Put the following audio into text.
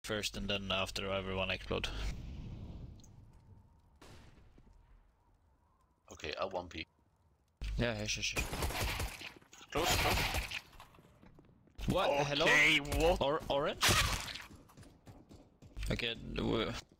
first, and then after everyone explode. Okay, I'll 1P. Yeah, sure. Close, close. What? Okay, Hello? what? Orange? Okay,